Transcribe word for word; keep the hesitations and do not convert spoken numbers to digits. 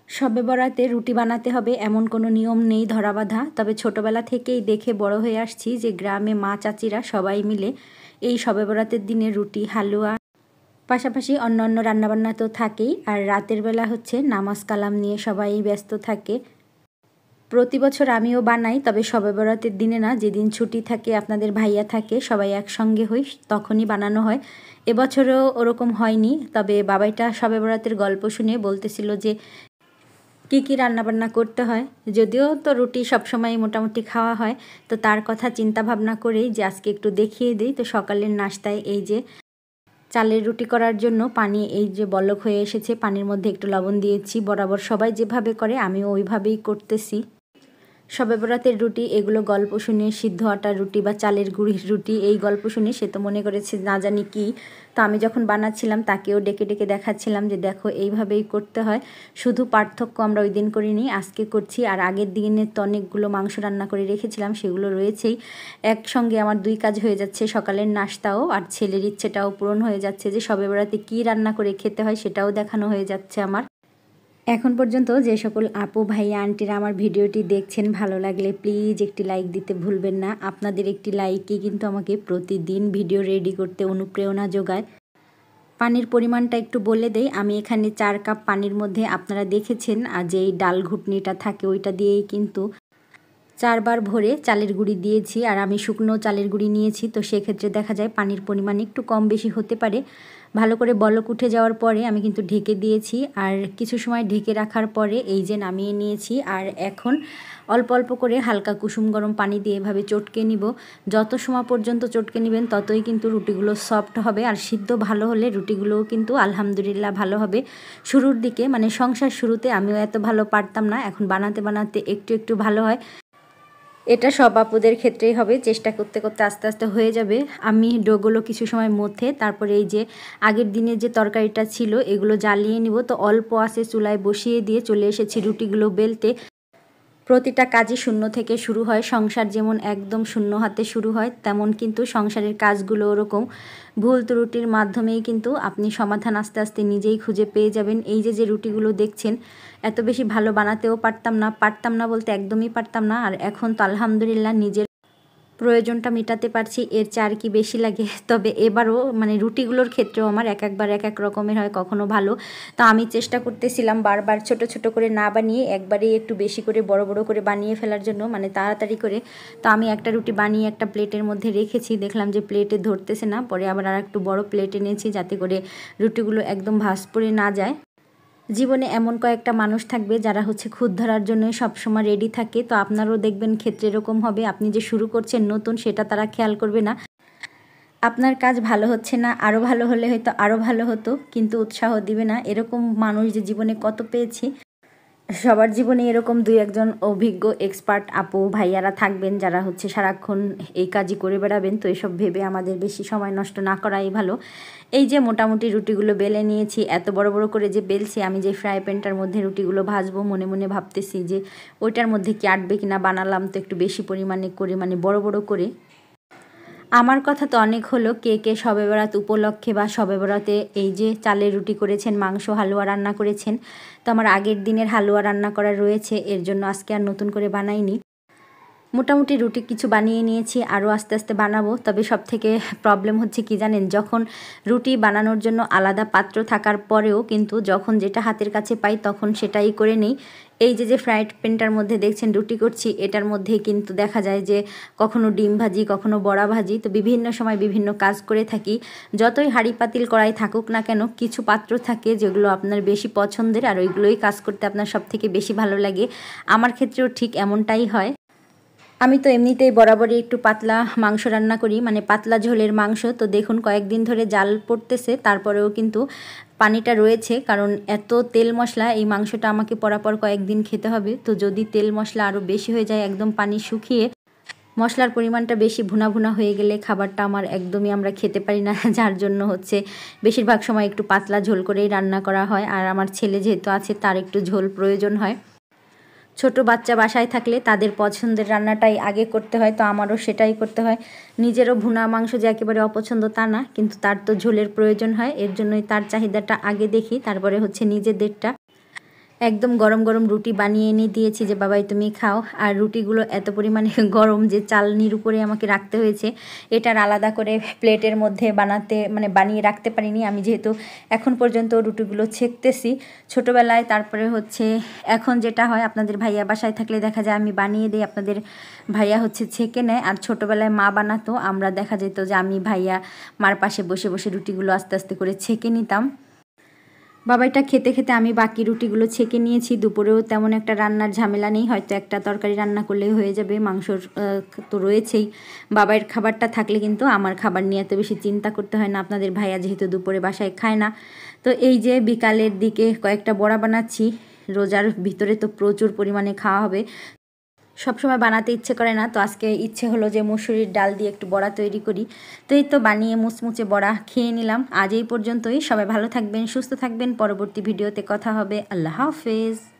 শবে বরাতে রুটি বানাতে হবে এমন কোনো নিয়ম নেই ধরাবাঁধা। তবে ছোটোবেলা থেকেই দেখে বড় হয়ে আসছি যে গ্রামে মা চাচিরা সবাই মিলে এই শবে বরাতের দিনে রুটি, হালুয়া, পাশাপাশি অন্যান্য রান্নাবান্না তো থাকেই। আর রাতের বেলা হচ্ছে নামাজ কালাম নিয়ে সবাই ব্যস্ত থাকে। প্রতি বছর আমিও বানাই, তবে শবে বরাতের দিনে না, যেদিন ছুটি থাকে, আপনাদের ভাইয়া থাকে, সবাই একসঙ্গে হই, তখনই বানানো হয়। এবছরেও ওরকম হয়নি, তবে বাবাইটা শবে বরাতের গল্প শুনে বলতেছিল যে কী কী রান্নাবান্না করতে হয়। যদিও তো রুটি সবসময় মোটামুটি খাওয়া হয়, তো তার কথা চিন্তা ভাবনা করেই যে আজকে একটু দেখিয়ে দিই। তো সকালের নাস্তায় এই যে চালের রুটি করার জন্য পানি এই যে বলক হয়ে এসেছে, পানির মধ্যে একটু লবণ দিয়েছি। বরাবর সবাই যেভাবে করে আমিও ওইভাবেই করতেছি। শবে বরাতের রুটি এগুলো গল্প শুনে, সিদ্ধ আটার রুটি বা চালের গুঁড়ির রুটি, এই গল্প শুনে সে তো মনে করেছে না জানি কি। তো আমি যখন বানাচ্ছিলাম তাকেও ডেকে ডেকে দেখাচ্ছিলাম যে দেখো এইভাবেই করতে হয়। শুধু পার্থক্য আমরা ওই দিন করিনি, আজকে করছি। আর আগের দিনের তো অনেকগুলো মাংস রান্না করে রেখেছিলাম, সেগুলো রয়েছেই। একসঙ্গে আমার দুই কাজ হয়ে যাচ্ছে, সকালের নাস্তাও আর ছেলের ইচ্ছেটাও পূরণ হয়ে যাচ্ছে যে শবে বরাতে কী রান্না করে খেতে হয় সেটাও দেখানো হয়ে যাচ্ছে আমার। এখন পর্যন্ত যে সকল আপু ভাইয়া আন্টিরা আমার ভিডিওটি দেখছেন, ভালো লাগলে প্লিজ একটি লাইক দিতে ভুলবেন না। আপনাদের একটি লাইকই কিন্তু আমাকে প্রতিদিন ভিডিও রেডি করতে অনুপ্রেরণা যোগায়। পানির পরিমাণটা একটু বলে দেই। আমি এখানে চার কাপ পানির মধ্যে, আপনারা দেখেছেন আর যেই ডাল ঘুটনিটা থাকে ওইটা দিয়েই কিন্তু চারবার ভরে চালের গুঁড়ি দিয়েছি। আর আমি শুকনো চালের গুঁড়ি নিয়েছি, তো সেক্ষেত্রে দেখা যায় পানির পরিমাণ একটু কম বেশি হতে পারে। ভালো করে বলক উঠে যাওয়ার পরে আমি কিন্তু ঢেকে দিয়েছি। আর কিছু সময় ঢেকে রাখার পরে এই যে নামিয়ে নিয়েছি। আর এখন অল্প অল্প করে হালকা কুসুম গরম পানি দিয়ে এভাবে চটকে নিব। যত সময় পর্যন্ত চটকে নেবেন ততই কিন্তু রুটিগুলো সফট হবে। আর সিদ্ধ ভালো হলে রুটিগুলোও কিন্তু আলহামদুলিল্লাহ ভালো হবে। শুরুর দিকে মানে সংসার শুরুতে আমিও এত ভালো পারতাম না, এখন বানাতে বানাতে একটু একটু ভালো হয়। এটা সব আপুদের ক্ষেত্রেই হবে, চেষ্টা করতে করতে আস্তে আস্তে হয়ে যাবে। আমি ডোগুলো কিছু সময় মধ্যে তারপরে এই যে আগের দিনের যে তরকারিটা ছিল এগুলো জ্বালিয়ে নিব। তো অল্প আছে চুলায় বসিয়ে দিয়ে চলে এসেছি রুটিগুলো বেলতে। প্রতিটা কাজই শূন্য থেকে শুরু হয়। সংসার যেমন একদম শূন্য হাতে শুরু হয়, তেমন কিন্তু সংসারের কাজগুলো ওরকম ভুল ত্রুটির মাধ্যমেই কিন্তু আপনি সমাধান আস্তে আস্তে নিজেই খুঁজে পেয়ে যাবেন। এই যে যে রুটিগুলো দেখছেন, এত বেশি ভালো বানাতেও পারতাম না, পারতাম না বলতে একদমই পারতাম না। আর এখন তো আলহামদুলিল্লাহ নিজের প্রয়োজনটা মেটাতে পারছি, এর চার কি বেশি লাগে। তবে এবারও মানে রুটিগুলোর ক্ষেত্রেও আমার এক একবার এক এক রকমের হয়, কখনো ভালো। তো আমি চেষ্টা করতেছিলাম বারবার ছোট ছোট করে না বানিয়ে একবারেই একটু বেশি করে বড় বড় করে বানিয়ে ফেলার জন্য, মানে তাড়াতাড়ি করে। তো আমি একটা রুটি বানিয়ে একটা প্লেটের মধ্যে রেখেছি, দেখলাম যে প্লেটে ধরতেছে না, পরে আবার আর একটু বড় প্লেট এনেছি যাতে করে রুটিগুলো একদম ভাঁজ পড়ে না যায়। জীবনে এমন কয়েকটা মানুষ থাকবে যারা হচ্ছে খুদ ধরার জন্য সবসময় রেডি থাকে। তো আপনারও দেখবেন ক্ষেত্রে এরকম হবে, আপনি যে শুরু করছেন নতুন সেটা তারা খেয়াল করবে না। আপনার কাজ ভালো হচ্ছে না, আরও ভালো হলে হয়তো আরও ভালো হতো, কিন্তু উৎসাহ দিবে না। এরকম মানুষ যে জীবনে কত পেয়েছি। সবার জীবনে এরকম দুই একজন অভিজ্ঞ এক্সপার্ট আপু ভাইয়ারা থাকবেন যারা হচ্ছে সারাক্ষণ এই কাজই করে বেড়াবেন। তো এসব ভেবে আমাদের বেশি সময় নষ্ট না করাই ভালো। এই যে মোটামুটি রুটিগুলো বেলে নিয়েছি, এত বড় বড় করে যে বেলছি, আমি যে ফ্রাই প্যানটার মধ্যে রুটিগুলো ভাজবো মনে মনে ভাবতেছি যে ওইটার মধ্যে কি আটবে কিনা, বানালাম তো একটু বেশি পরিমাণে করে, মানে বড় বড় করে। আমার কথা তো অনেক হলো, কে কে শবে বরাত উপলক্ষে বা শবে বরাতে এই যে চালের রুটি করেছেন, মাংস হালুয়া রান্না করেছেন। তো আমার আগের দিনের হালুয়া রান্না করা রয়েছে, এর জন্য আজকে আর নতুন করে বানাইনি। মোটামুটি রুটি কিছু বানিয়ে নিয়েছি, আরও আস্তে আস্তে বানাবো। তবে সব থেকে প্রবলেম হচ্ছে কি জানেন, যখন রুটি বানানোর জন্য আলাদা পাত্র থাকার পরেও কিন্তু যখন যেটা হাতের কাছে পাই তখন সেটাই করে নিই। এই যে যে ফ্রাইড প্যানটার মধ্যে দেখছেন রুটি করছি, এটার মধ্যেই কিন্তু দেখা যায় যে কখনো ডিম ভাজি, কখনো বড়া ভাজি। তো বিভিন্ন সময় বিভিন্ন কাজ করে থাকি। যতই হাঁড়ি পাতিল কড়াই থাকুক না কেন, কিছু পাত্র থাকে যেগুলো আপনার বেশি পছন্দের, আর ওইগুলোই কাজ করতে আপনার সব থেকে বেশি ভালো লাগে। আমার ক্ষেত্রেও ঠিক এমনটাই হয়। আমি তো এমনিতেই বরাবরই একটু পাতলা মাংস রান্না করি, মানে পাতলা ঝোলের মাংস। তো দেখুন কয়েকদিন ধরে জাল পড়তেছে, তারপরেও কিন্তু পানিটা রয়েছে, কারণ এত তেল মশলা এই মাংসটা আমাকে পরাপর কয়েকদিন খেতে হবে। তো যদি তেল মশলা আরও বেশি হয়ে যায়, একদম পানি শুকিয়ে মশলার পরিমাণটা বেশি ভুনা ভুনা হয়ে গেলে খাবারটা আমার একদমই আমরা খেতে পারি না। যার জন্য হচ্ছে বেশিরভাগ সময় একটু পাতলা ঝোল করেই রান্না করা হয়। আর আমার ছেলে যেহেতু আছে, তার একটু ঝোল প্রয়োজন হয়। ছোট বাচ্চা বাসায় থাকলে তাদের পছন্দের রান্নাটাই আগে করতে হয়, তো আমারও সেটাই করতে হয়। নিজেরও ভুনা মাংস যে একেবারে অপছন্দ তা না, কিন্তু তার তো ঝোলের প্রয়োজন হয়, এর জন্যই তার চাহিদাটা আগে দেখি, তারপরে হচ্ছে নিজেদেরটা। একদম গরম গরম রুটি বানিয়ে এনে দিয়েছি যে বাবাই তুমি খাও। আর রুটিগুলো এত পরিমাণে গরম যে চালনির উপরে আমাকে রাখতে হয়েছে, এটার আলাদা করে প্লেটের মধ্যে বানাতে মানে বানিয়ে রাখতে পারিনি আমি, যেহেতু এখন পর্যন্ত রুটিগুলো ছেঁকতেছি। ছোটোবেলায় তারপরে হচ্ছে এখন যেটা হয়, আপনাদের ভাইয়া বাসায় থাকলে দেখা যায় আমি বানিয়ে দিই, আপনাদের ভাইয়া হচ্ছে ছেঁকে নেয়। আর ছোটোবেলায় মা বানাতো, আমরা দেখা যেত যে আমি ভাইয়া মার পাশে বসে বসে রুটিগুলো আস্তে আস্তে করে ছেঁকে নিতাম। বাবাইটা খেতে খেতে আমি বাকি রুটিগুলো ছেঁকে নিয়েছি। দুপুরেও তেমন একটা রান্নার ঝামেলা নেই, হয়তো একটা তরকারি রান্না করলেই হয়ে যাবে, মাংসর তো রয়েছেই। বাবাইয়ের খাবারটা থাকলে কিন্তু আমার খাবার নিয়ে এত বেশি চিন্তা করতে হয় না। আপনাদের ভাইয়া যেহেতু দুপুরে বাসায় খায় না, তো এই যে বিকালের দিকে কয়েকটা বড়া বানাচ্ছি। রোজার ভিতরে তো প্রচুর পরিমাণে খাওয়া হবে, সবসময় বানাতে ইচ্ছে করে না, তো আজকে ইচ্ছে হলো যে মুসুরির ডাল দিয়ে একটু বড়া তৈরি করি। তো এই তো বানিয়ে মুচমুচে বড়া খেয়ে নিলাম। আজ এই পর্যন্তই, সবাই ভালো থাকবেন, সুস্থ থাকবেন, পরবর্তী ভিডিওতে কথা হবে। আল্লাহ হাফেজ।